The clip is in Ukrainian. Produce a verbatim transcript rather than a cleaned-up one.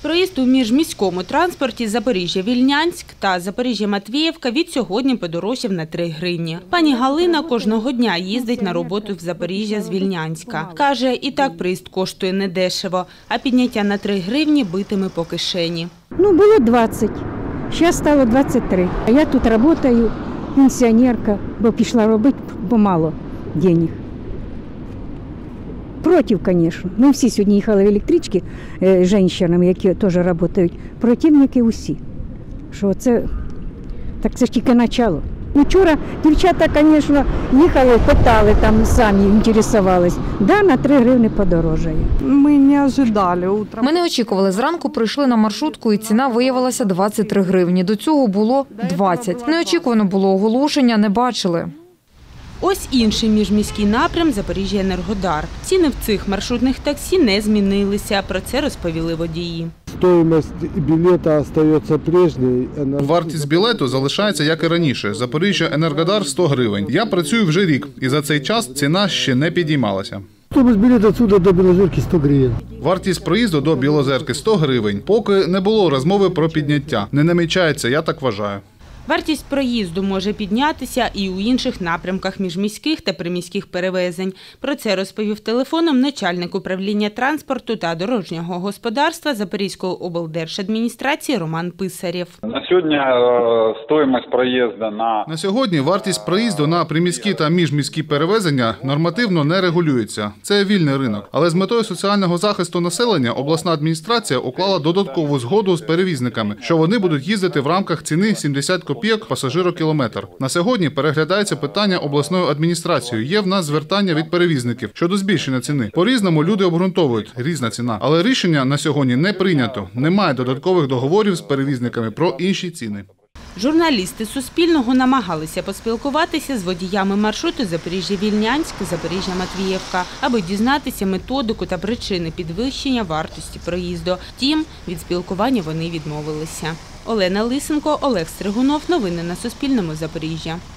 Проїзд у міжміському транспорті Запоріжжя-Вільнянськ та Запоріжжя-Матвіївка від сьогодні подорожчав на три гривні. Пані Галина кожного дня їздить на роботу в Запоріжжя з Вільнянська. Каже, і так проїзд коштує недешево, а підняття на три гривні битиме по кишені. Ну, було двадцять, зараз стало двадцять три. А я тут працюю, пенсіонерка, бо пішла робити, бо мало грошей. Против, звісно. Ми всі сьогодні їхали в електричці з жінками, які теж працюють. Противники усі. Що це, так це ж тільки почало. Вчора дівчата, звісно, їхали, питали, там самі інтересувались. Да, на три гривні подорожає. Ми не очікували утром. Ми не очікували. Зранку прийшли на маршрутку і ціна виявилася двадцять три гривні. До цього було двадцять. Неочікувано було оголошення, не бачили. Ось інший міжміський напрям Запоріжжя-Енергодар. Ціни в цих маршрутних таксі не змінилися. Про це розповіли водії. Стоїмость білета залишається прежньою. Вартість білету залишається, як і раніше. Запоріжжя-Енергодар – сто гривень. Я працюю вже рік, і за цей час ціна ще не підіймалася. Стоїмость білету відсюди до Білозерки – сто гривень. Вартість проїзду до Білозерки – сто гривень. Поки не було розмови про підняття. Не намічається, я так вважаю. Вартість проїзду може піднятися і у інших напрямках міжміських та приміських перевезень. Про це розповів телефоном начальник управління транспорту та дорожнього господарства Запорізької облдержадміністрації Роман Писарєв. На сьогодні вартість проїзду на... На сьогодні вартість проїзду на приміські та міжміські перевезення нормативно не регулюється. Це вільний ринок. Але з метою соціального захисту населення обласна адміністрація уклала додаткову згоду з перевізниками, що вони будуть їздити в рамках ціни сімдесят копійок пасажирокілометр. На сьогодні переглядається питання обласною адміністрацією. Є в нас звертання від перевізників щодо збільшення ціни. По-різному люди обґрунтовують, різна ціна. Але рішення на сьогодні не прийнято. Немає додаткових договорів з перевізниками про інші ціни. Журналісти Суспільного намагалися поспілкуватися з водіями маршруту Запоріжжя-Вільнянськ, Запоріжжя-Матвіївка, аби дізнатися методику та причини підвищення вартості проїзду. Втім, від спілкування вони відмовилися. Олена Лисенко, Олег Стригунов. Новини на Суспільному. Запоріжжя.